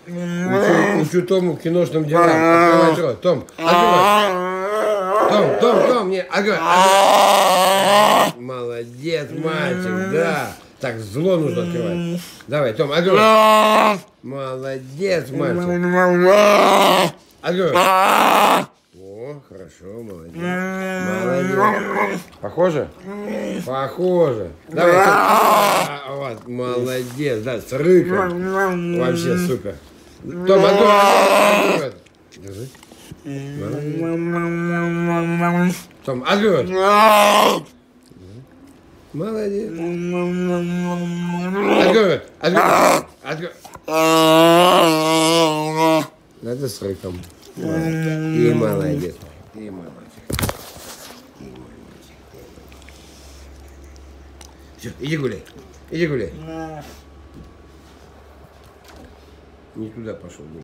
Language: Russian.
Учу Тому киношным делам. Открывай рот. Том, открывай. Том, не, открывай. Молодец, мальчик, да. Так, зло нужно открывать. Давай, Том, открывай. Молодец, мальчик. Открывай. О, хорошо, молодец. Молодец. Похоже? Похоже. Давай. Вот, молодец, да, с рыком. Вообще супер. Том, открывай. Держи. Молодец. Том, открывай. Молодец. Открывай. Это с рыком. И молодец. И молодец. Все, иди гуляй. Иди гуляй. Не туда пошел.